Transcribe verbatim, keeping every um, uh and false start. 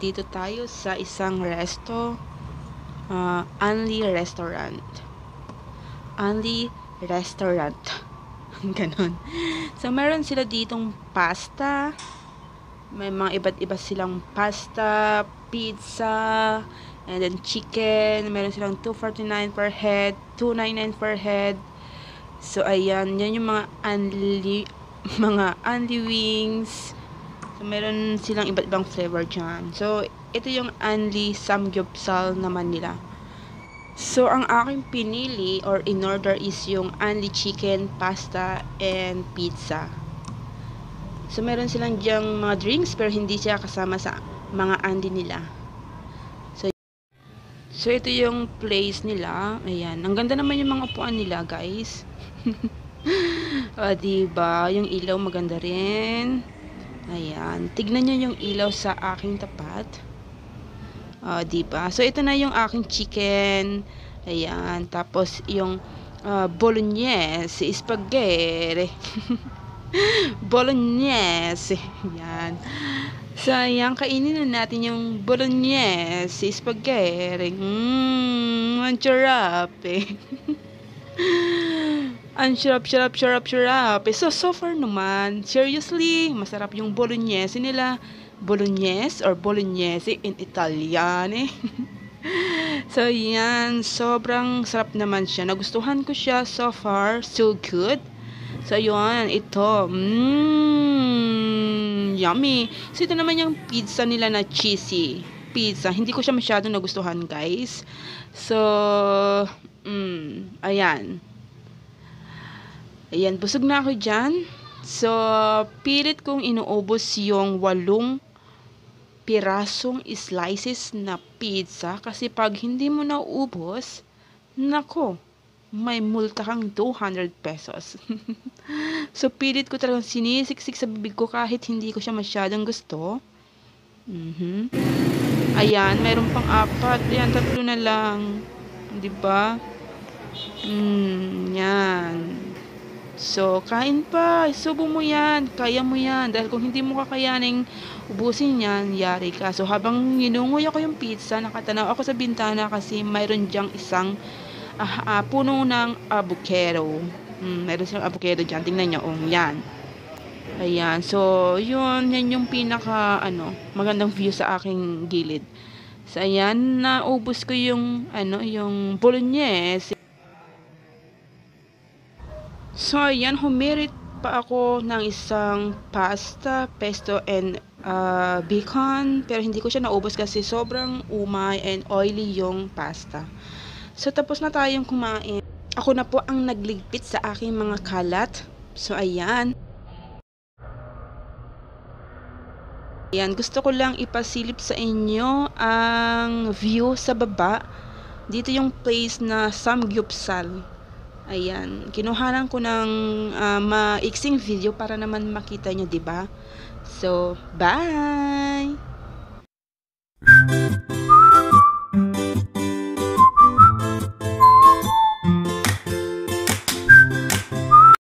nandito tayo sa isang resto, uh, Anli Restaurant. Anli Restaurant. Ganon. So, meron sila ditong pasta. May mga iba't iba silang pasta, pizza, and then chicken. Meron silang two forty-nine per head, two ninety-nine per head. So, ayan. Yan yung mga Anli, mga Anli wings. So, meron silang iba't ibang flavor dyan. So, ito yung Anli Samgyeopsal naman nila. So, ang aking pinili or in-order is yung Anli chicken, pasta, and pizza. So, meron silang dyang mga drinks pero hindi siya kasama sa mga Anli nila. So, so ito yung place nila. Ayan. Ang ganda naman yung mga upuan nila, guys. O, diba? Yung ilaw maganda rin. Ayan. Tignan nyo yung ilaw sa aking tapat. O, diba? So, ito na yung aking chicken. Ayan. Tapos, yung uh, bolognese, spaghetti. Bolognese. Ayan. So, ayan. Kainin na natin yung bolognese, spaghetti. Mmm, ang sarap eh. Ang sarap, sarap, sarap, sarap. So, so far naman, seriously, masarap yung bolognese nila. Bolognese or bolognese in Italian eh. So, yan. Sobrang sarap naman siya. Nagustuhan ko siya so far. So good. So, yun. Ito. Mmm. Yummy. So, ito naman yung pizza nila na cheesy. Pizza. Hindi ko siya masyadong nagustuhan, guys. So, mm, ayan. Ayan, busog na ako dyan. So, pilit kong inuubos yung walong pirasong slices na pizza. Kasi pag hindi mo nauubos, nako, may multa kang two hundred pesos. So, pilit ko talagang sinisiksik sa bibig ko kahit hindi ko siya masyadong gusto. Mm-hmm. Ayan, mayroon pang apat. Ayan, tatlo na lang. Diba? Mm, yan. So, kain pa. Subo mo yan. Kaya mo yan. Dahil kung hindi mo kakayaning ubusin yan, yari ka. So, habang ginunguya ko yung pizza, nakatanaw ako sa bintana kasi mayroon dyang isang uh, uh, puno ng avocado. Hmm, mayroon silang avocado dyan. Tingnan nyo. Oh, yan. Ayan. So, yun. Yan yung pinaka, ano, magandang view sa aking gilid. So, ayan. Naubos ko yung, ano, yung bolognese. So, ayan, humirit pa ako ng isang pasta, pesto, and uh, bacon. Pero hindi ko siya naubos kasi sobrang umay and oily yung pasta. So, tapos na tayong kumain. Ako na po ang nagligpit sa aking mga kalat. So, ayan. Ayan, gusto ko lang ipasilip sa inyo ang view sa baba. Dito yung place na Samgyeopsal. Ayan, kinuhanan ko ng uh, maiksing video para naman makita nyo, diba? So, bye!